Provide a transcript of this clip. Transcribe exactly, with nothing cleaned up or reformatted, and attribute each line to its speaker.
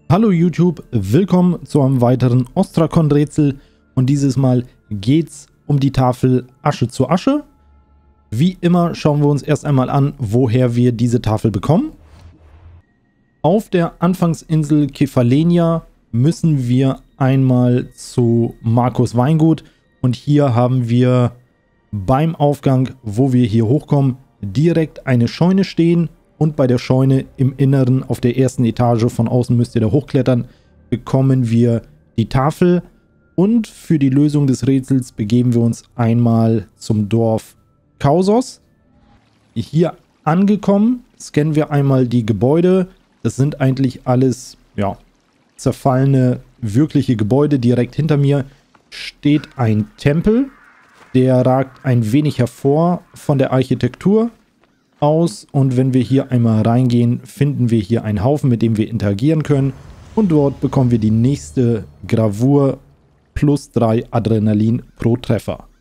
Speaker 1: Hallo YouTube, willkommen zu einem weiteren Ostrakon-Rätsel und dieses Mal geht's um die Tafel Asche zu Asche. Wie immer schauen wir uns erst einmal an, woher wir diese Tafel bekommen. Auf der Anfangsinsel Kefalenia müssen wir einmal zu Markus Weingut und hier haben wir beim Aufgang, wo wir hier hochkommen, direkt eine Scheune stehen. Und bei der Scheune im Inneren auf der ersten Etage, von außen müsst ihr da hochklettern, bekommen wir die Tafel. Und für die Lösung des Rätsels begeben wir uns einmal zum Dorf Kausos. Hier angekommen, scannen wir einmal die Gebäude. Das sind eigentlich alles, ja, zerfallene, wirkliche Gebäude. Direkt hinter mir steht ein Tempel. Der ragt ein wenig hervor von der Architektur aus, und wenn wir hier einmal reingehen, finden wir hier einen Haufen, mit dem wir interagieren können, und dort bekommen wir die nächste Gravur plus drei Adrenalin pro Treffer.